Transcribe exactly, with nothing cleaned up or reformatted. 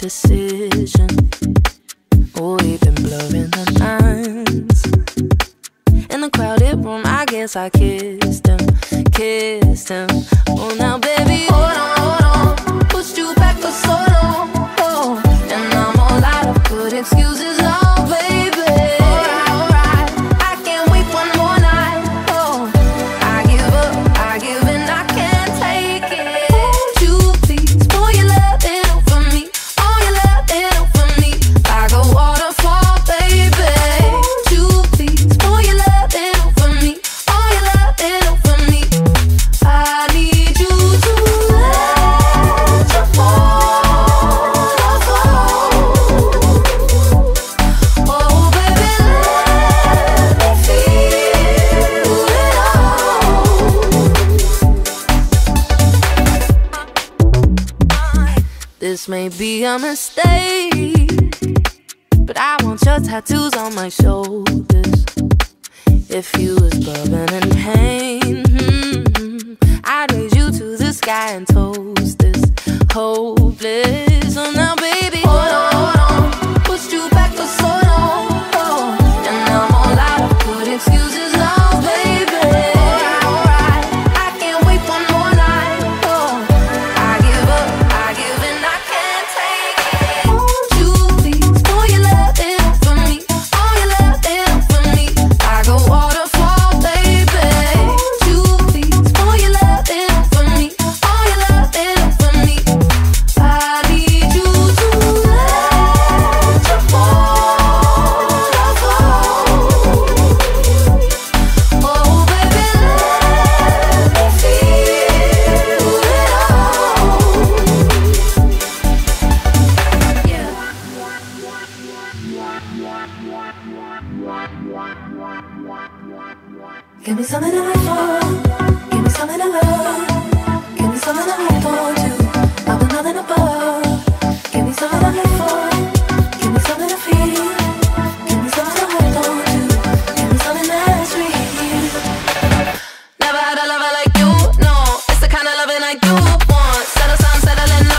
indecision. Oh, we've been blurring the lines. In the crowded room, I guess I kissed him, kissed him. Oh, now baby, hold on, hold on. Pushed you back for so long, oh, and I'm all out of good excuses now, baby. Alright, alright, I can't wait one more night, oh. I give up, I give in, I can't take it. Won't you please pour your love in over me, all your love in over me, like a waterfall, baby. Won't you please pour your love in over me, all your love in over me. I need you to let your waterfall. Oh baby, let me feel it all. This may be a mistake, but I want your tattoos on my shoulders. If you was bubbling in pain, hmm, I'd raise you to the sky and toast this hopeless. So now baby, hold on, hold on. Pushed you back for so long, oh, and I'm all out of good excuses now, baby. Alright, alright, I can't wait one more night, oh. I give up, I give in, I can't take it. Won't you please pour your love in for me, all your love in for me, like a waterfall, baby. Won't you please pour your love in for me, all your love in for me. I need you to let your waterfall. Oh baby, let me feel it all. Yeah. Give me something to live for. Give me something to love. Give me something to live for too. I've been nothing above. Give me something to live for. Give me something to feel. Give me something to hold on to. Give me something that's real. Never had a lover like you, no. It's the kind of loving I do want. Settle some, settling